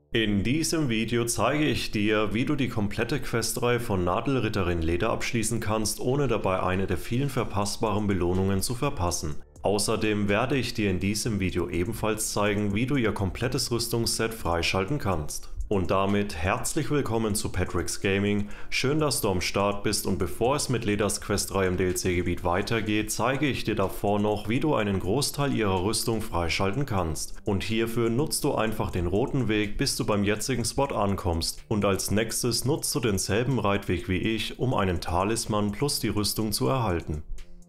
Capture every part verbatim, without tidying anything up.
In diesem Video zeige ich dir, wie du die komplette Questreihe von Nadelritterin Leda abschließen kannst, ohne dabei eine der vielen verpassbaren Belohnungen zu verpassen. Außerdem werde ich dir in diesem Video ebenfalls zeigen, wie du ihr komplettes Rüstungsset freischalten kannst. Und damit herzlich willkommen zu Patrick's Gaming, schön, dass du am Start bist, und bevor es mit Ledas Questreihe im D L C-Gebiet weitergeht, zeige ich dir davor noch, wie du einen Großteil ihrer Rüstung freischalten kannst. Und hierfür nutzt du einfach den roten Weg, bis du beim jetzigen Spot ankommst, und als nächstes nutzt du denselben Reitweg wie ich, um einen Talisman plus die Rüstung zu erhalten.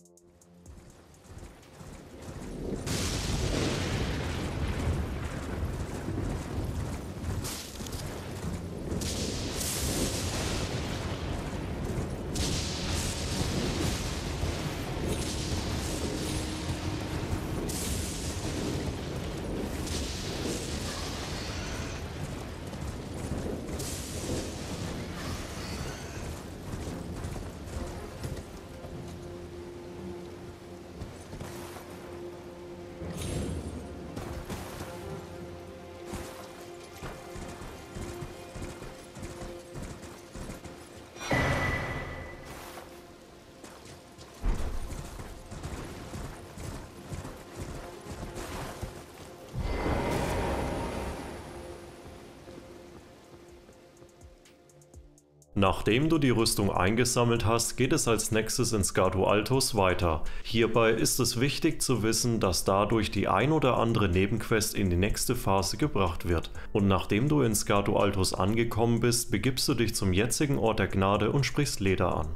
Nachdem du die Rüstung eingesammelt hast, geht es als nächstes in Skardu Altus weiter. Hierbei ist es wichtig zu wissen, dass dadurch die ein oder andere Nebenquest in die nächste Phase gebracht wird. Und nachdem du in Skardu Altus angekommen bist, begibst du dich zum jetzigen Ort der Gnade und sprichst Leda an.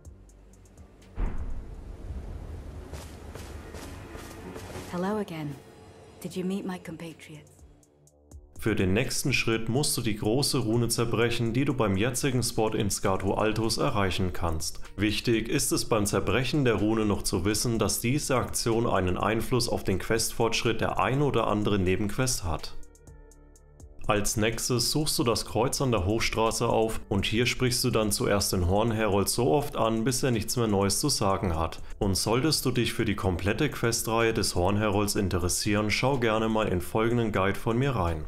Hello again. Did you meet my compatriots? Für den nächsten Schritt musst du die große Rune zerbrechen, die du beim jetzigen Spot in Skardu Altus erreichen kannst. Wichtig ist es beim Zerbrechen der Rune noch zu wissen, dass diese Aktion einen Einfluss auf den Questfortschritt der ein oder anderen Nebenquest hat. Als nächstes suchst du das Kreuz an der Hochstraße auf und hier sprichst du dann zuerst den Hornherold so oft an, bis er nichts mehr Neues zu sagen hat. Und solltest du dich für die komplette Questreihe des Hornherolds interessieren, schau gerne mal in folgenden Guide von mir rein.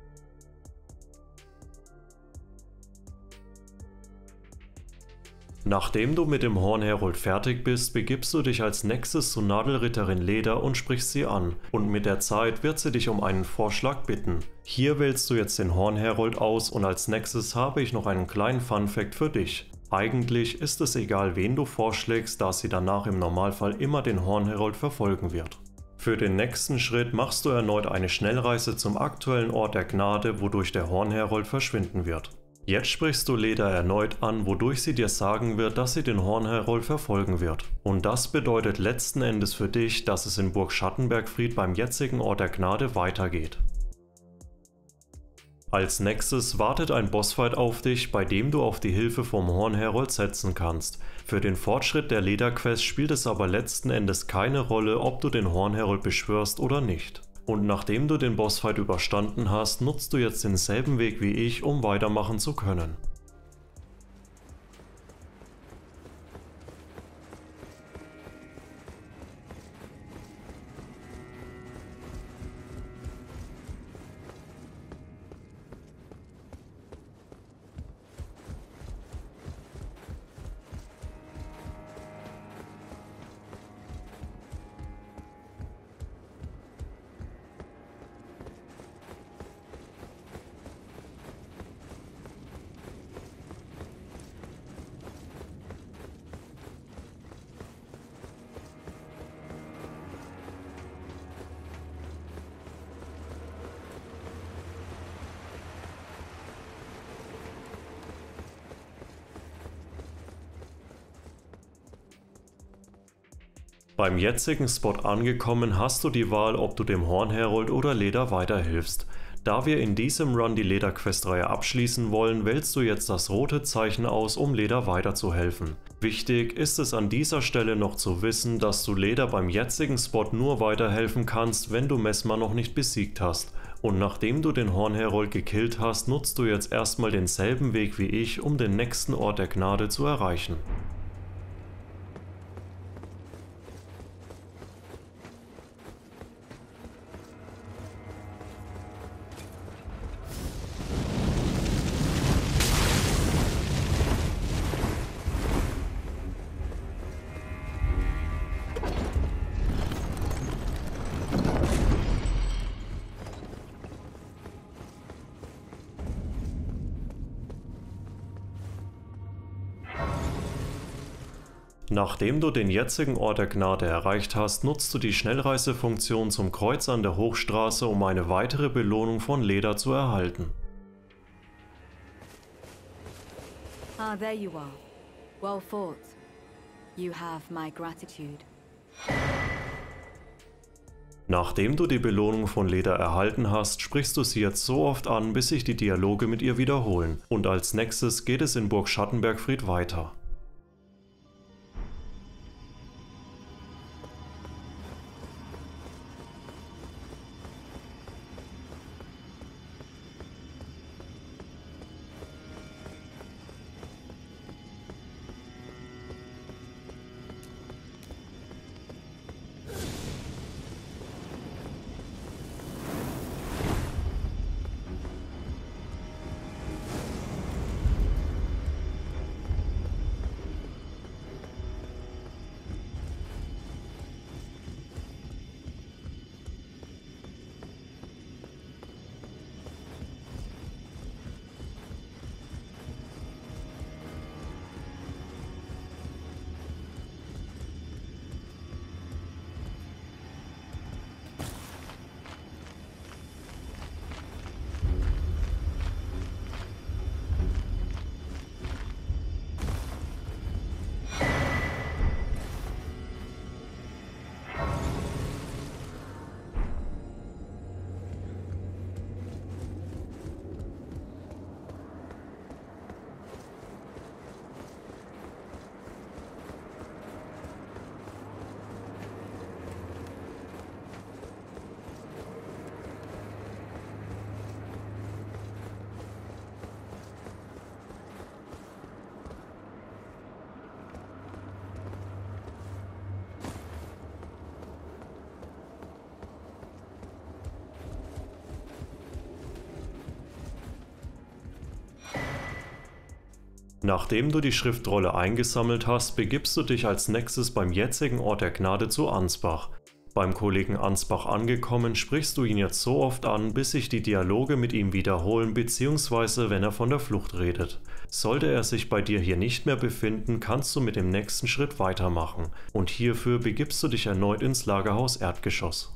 Nachdem du mit dem Hornherold fertig bist, begibst du dich als nächstes zu Nadelritterin Leda und sprichst sie an, und mit der Zeit wird sie dich um einen Vorschlag bitten. Hier wählst du jetzt den Hornherold aus, und als nächstes habe ich noch einen kleinen Funfact für dich. Eigentlich ist es egal, wen du vorschlägst, da sie danach im Normalfall immer den Hornherold verfolgen wird. Für den nächsten Schritt machst du erneut eine Schnellreise zum aktuellen Ort der Gnade, wodurch der Hornherold verschwinden wird. Jetzt sprichst du Leda erneut an, wodurch sie dir sagen wird, dass sie den Hornherold verfolgen wird. Und das bedeutet letzten Endes für dich, dass es in Burg Schattenbergfried beim jetzigen Ort der Gnade weitergeht. Als nächstes wartet ein Bossfight auf dich, bei dem du auf die Hilfe vom Hornherold setzen kannst. Für den Fortschritt der Leda-Quest spielt es aber letzten Endes keine Rolle, ob du den Hornherold beschwörst oder nicht. Und nachdem du den Bossfight überstanden hast, nutzt du jetzt denselben Weg wie ich, um weitermachen zu können. Beim jetzigen Spot angekommen hast du die Wahl, ob du dem Hornherold oder Leda weiterhilfst. Da wir in diesem Run die Leda-Questreihe abschließen wollen, wählst du jetzt das rote Zeichen aus, um Leda weiterzuhelfen. Wichtig ist es an dieser Stelle noch zu wissen, dass du Leda beim jetzigen Spot nur weiterhelfen kannst, wenn du Messmer noch nicht besiegt hast. Und nachdem du den Hornherold gekillt hast, nutzt du jetzt erstmal denselben Weg wie ich, um den nächsten Ort der Gnade zu erreichen. Nachdem du den jetzigen Ort der Gnade erreicht hast, nutzt du die Schnellreisefunktion zum Kreuz an der Hochstraße, um eine weitere Belohnung von Leda zu erhalten. Ah, there you are. Well fought. You have my gratitude. Nachdem du die Belohnung von Leda erhalten hast, sprichst du sie jetzt so oft an, bis sich die Dialoge mit ihr wiederholen. Und als nächstes geht es in Burg Schattenbergfried weiter. Nachdem du die Schriftrolle eingesammelt hast, begibst du dich als nächstes beim jetzigen Ort der Gnade zu Ansbach. Beim Kollegen Ansbach angekommen, sprichst du ihn jetzt so oft an, bis sich die Dialoge mit ihm wiederholen bzw. wenn er von der Flucht redet. Sollte er sich bei dir hier nicht mehr befinden, kannst du mit dem nächsten Schritt weitermachen und hierfür begibst du dich erneut ins Lagerhaus Erdgeschoss.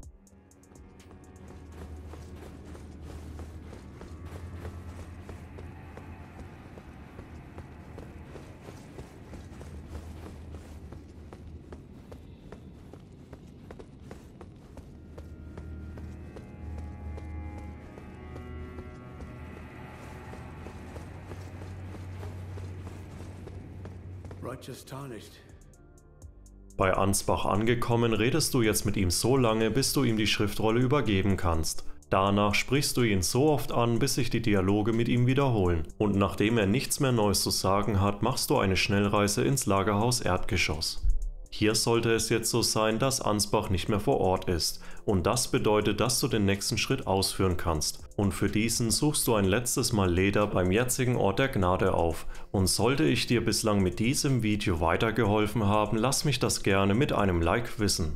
Bei Ansbach angekommen, redest du jetzt mit ihm so lange, bis du ihm die Schriftrolle übergeben kannst. Danach sprichst du ihn so oft an, bis sich die Dialoge mit ihm wiederholen. Und nachdem er nichts mehr Neues zu sagen hat, machst du eine Schnellreise ins Lagerhaus Erdgeschoss. Hier sollte es jetzt so sein, dass Ansbach nicht mehr vor Ort ist. Und das bedeutet, dass du den nächsten Schritt ausführen kannst. Und für diesen suchst du ein letztes Mal Leda beim jetzigen Ort der Gnade auf. Und sollte ich dir bislang mit diesem Video weitergeholfen haben, lass mich das gerne mit einem Like wissen.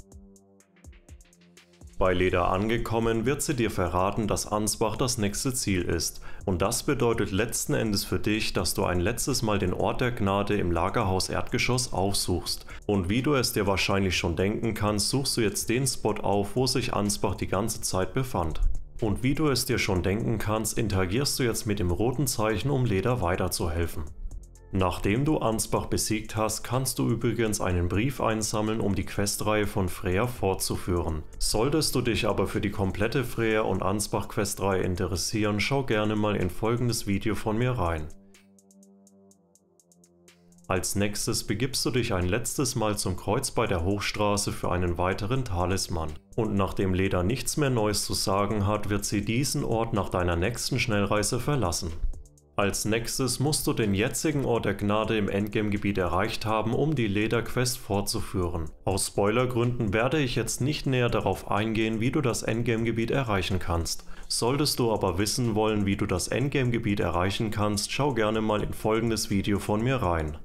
Bei Leda angekommen, wird sie dir verraten, dass Ansbach das nächste Ziel ist. Und das bedeutet letzten Endes für dich, dass du ein letztes Mal den Ort der Gnade im Lagerhaus Erdgeschoss aufsuchst. Und wie du es dir wahrscheinlich schon denken kannst, suchst du jetzt den Spot auf, wo sich Ansbach die ganze Zeit befand. Und wie du es dir schon denken kannst, interagierst du jetzt mit dem roten Zeichen, um Leda weiterzuhelfen. Nachdem du Ansbach besiegt hast, kannst du übrigens einen Brief einsammeln, um die Questreihe von Freya fortzuführen. Solltest du dich aber für die komplette Freya und Ansbach Questreihe interessieren, schau gerne mal in folgendes Video von mir rein. Als nächstes begibst du dich ein letztes Mal zum Kreuz bei der Hochstraße für einen weiteren Talisman. Und nachdem Leda nichts mehr Neues zu sagen hat, wird sie diesen Ort nach deiner nächsten Schnellreise verlassen. Als nächstes musst du den jetzigen Ort der Gnade im Endgame-Gebiet erreicht haben, um die Leda-Quest fortzuführen. Aus Spoilergründen werde ich jetzt nicht näher darauf eingehen, wie du das Endgame-Gebiet erreichen kannst. Solltest du aber wissen wollen, wie du das Endgame-Gebiet erreichen kannst, schau gerne mal in folgendes Video von mir rein.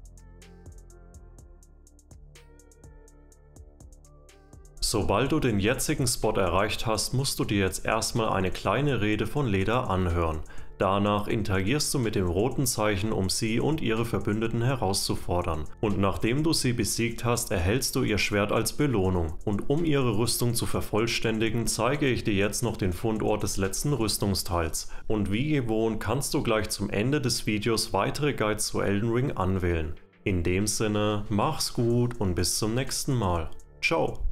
Sobald du den jetzigen Spot erreicht hast, musst du dir jetzt erstmal eine kleine Rede von Leda anhören. Danach interagierst du mit dem roten Zeichen, um sie und ihre Verbündeten herauszufordern. Und nachdem du sie besiegt hast, erhältst du ihr Schwert als Belohnung. Und um ihre Rüstung zu vervollständigen, zeige ich dir jetzt noch den Fundort des letzten Rüstungsteils. Und wie gewohnt kannst du gleich zum Ende des Videos weitere Guides zu Elden Ring anwählen. In dem Sinne, mach's gut und bis zum nächsten Mal. Ciao!